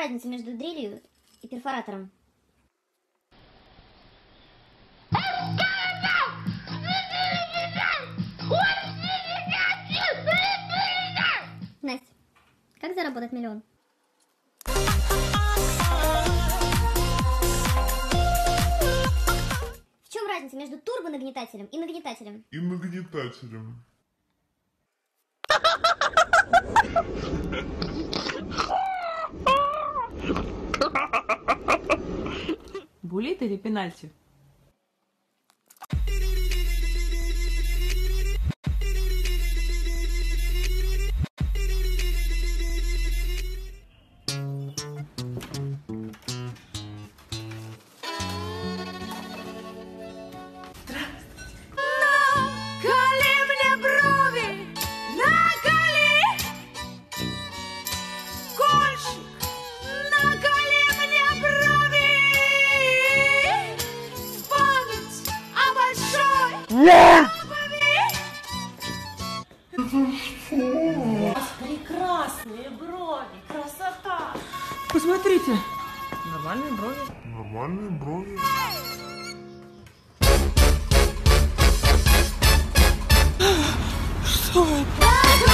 разница между дрелью и перфоратором? Настя, как заработать миллион? В чем разница между турбонагнетателем и нагнетателем? Буллит или пенальти? Прекрасные брови, красота! Посмотрите, нормальные брови. Что это?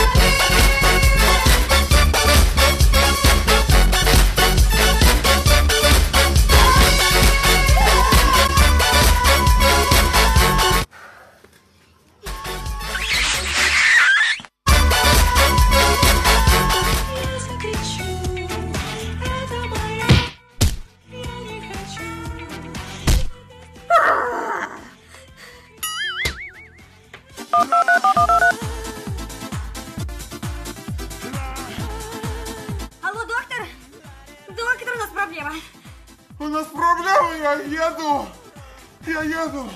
Алло, доктор? Доктор, у нас проблема. У нас проблема, я еду.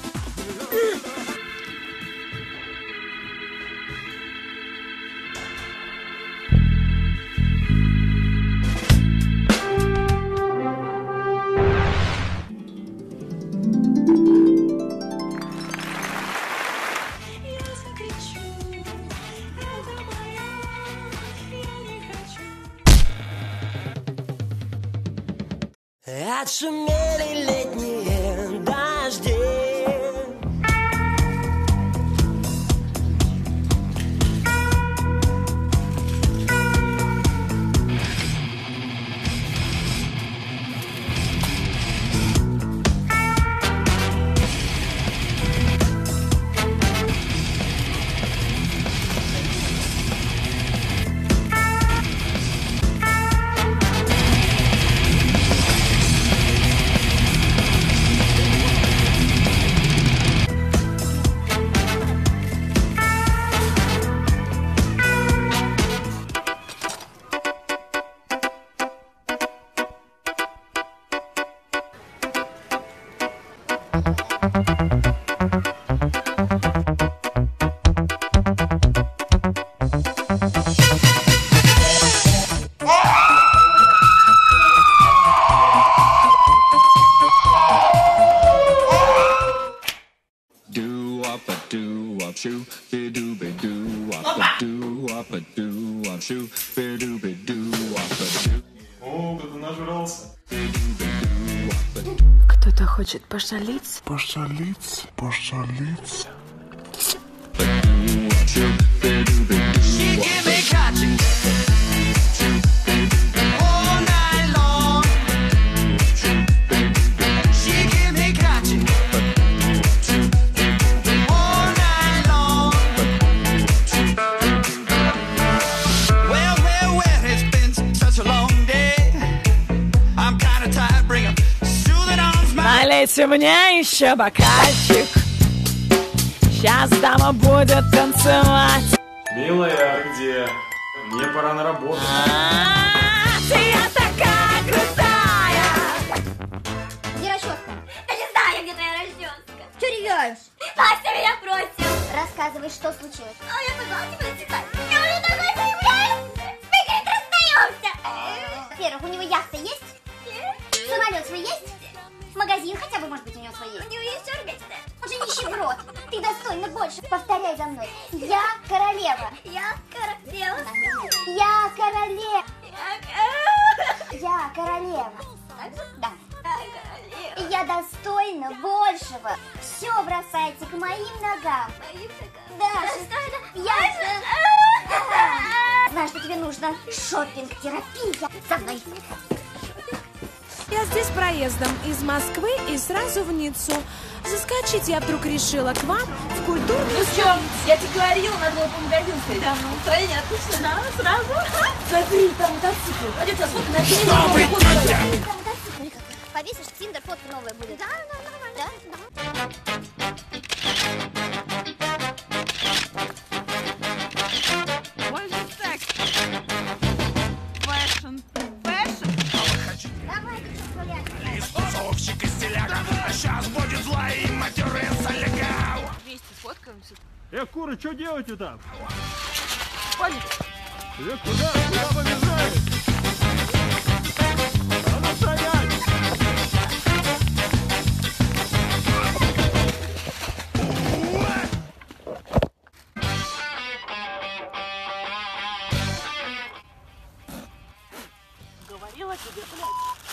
Отшумели летние дожди. О, кто-то нажрался. Кто-то хочет пошалиться. Налейте мне еще бокальчик. Сейчас дама будет танцевать. Милая, где? Мне пора на работу. Я такая крутая. Где расческа? Я не знаю, где твоя расческа. Че ревешь? Настя меня просит. Рассказывай, что случилось. А я сказала тебе отсекать. Я уже такой заявляешься. Мы, говорит, расстаемся. Во-первых, у него яхта есть? Самолет свой есть? Магазин хотя бы, может быть, у него свой есть? У него есть чёрный. Он же нищеброд. Ты достойна больше. Повторяй за мной. Я королева. Я королева. Я королева. Я королева. Я королева. Так же? Да. Королева. И я достойна большего. Все бросайте к моим ногам. Да, я... Знаю, что тебе нужно. Шопинг-терапия. Со мной. Я здесь проездом из Москвы и сразу в Ниццу. Заскочить я вдруг решила к вам в культурную... Ну что, я тебе говорила, надо было по магазину сходить. Да, ну, настроение отлично, да, сразу. Смотри, там мотоцикл. Пойдем сейчас фото на фильм. Повесишь в Тиндер, фотка новая будет. Да, нормально. Да? Давайте гулять. Тусовщик из теляга, а сейчас будет зла и матерый солягал. Вместе сфоткаемся. Куры, что делаете там? Ходите? Куда? Куда побежали? Надо стоять! Говорила тебе, блядь.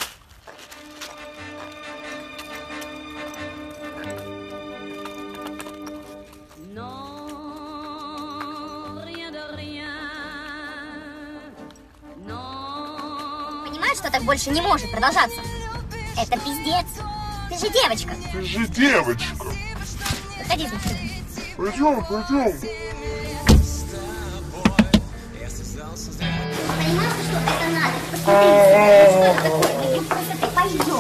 Понимаешь, что так больше не может продолжаться? Это пиздец. Ты же девочка. Ты же девочка. Выходи, значит. Пойдем. Понимаешь, что это надо? Посмотри, что это такое? Просто ты пойдем.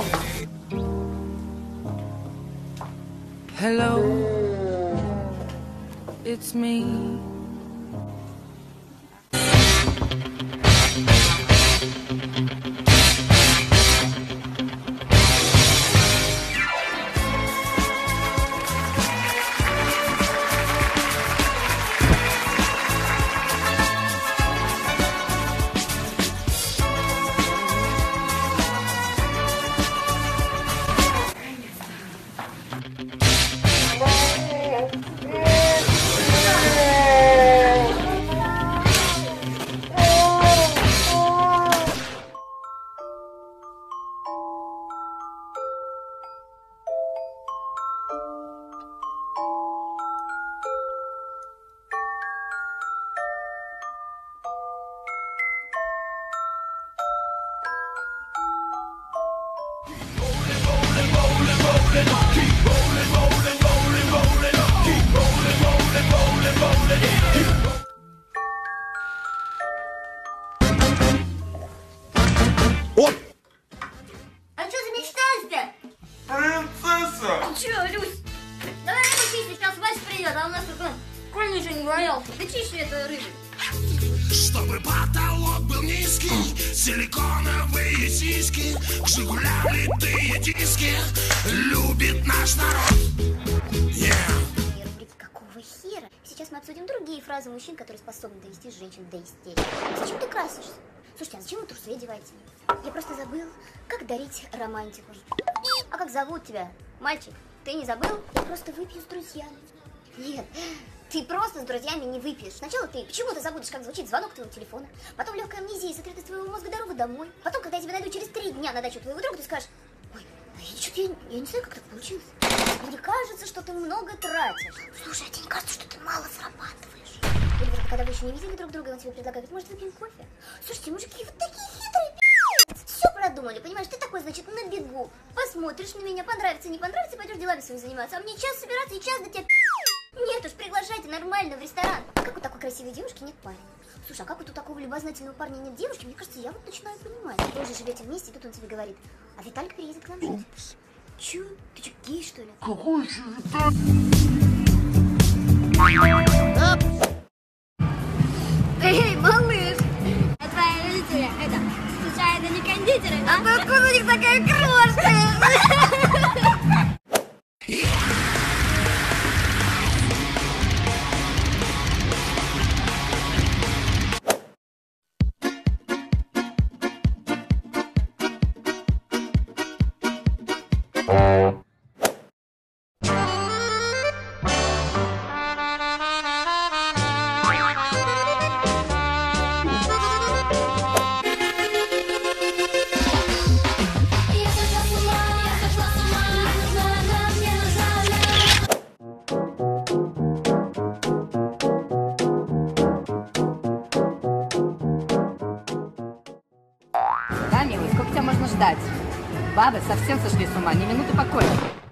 Hello, it's me. А что за мечта-то? Принцесса! Че, Люсь? Давай рыбу чисти, сейчас Вася придет, а у нас такой конь ничего не валялся. Да чище это рыбу. Чтобы потолок был низкий, силиконовые сиськи, Жигулям литые диски, любит наш народ. Какого хера? Сейчас мы обсудим другие фразы мужчин, которые способны довести женщин до истерики. Зачем ты красишься? Слушайте, а зачем вы трусы одеваете? Я просто забыл, как дарить романтику. А как зовут тебя? Мальчик, ты не забыл? Я просто выпью с друзьями. Нет, ты просто с друзьями не выпьешь. Сначала ты почему-то забудешь, как звучит звонок твоего телефона. Потом легкая амнезия сотрет из твоего мозга дорогу домой. Потом, когда я тебя найду через 3 дня на дачу твоего друга, ты скажешь: ой, что-то я не знаю, как так получилось. Мне кажется, что ты много тратишь. Слушай, а тебе не кажется, что ты мало зарабатываешь? Или вдруг, когда вы еще не видели друг друга, он тебе предлагает: может, выпьем кофе? Слушайте, мужики, вот такие хитрые, все продумали, понимаешь? Ты такой, значит, на бегу. Посмотришь на меня, понравится, не понравится, пойдешь делами своими заниматься. А мне час собираться и час до тебя. Нет уж, приглашайте нормально в ресторан. Как у такой красивой девушки нет парня? Слушай, а как вот у такого любознательного парня нет девушки? Мне кажется, я вот начинаю понимать. Вы уже живете вместе, и тут он тебе говорит: а Виталька переедет к нам жить. Чё? Ты чё, гей, что ли? Какой еще Виталий? Эй, малыш! А твоя родители, это, случайно не кондитеры? А ты откуда у них такая крошка? можно ждать? Бабы совсем сошли с ума, ни минуты покоя.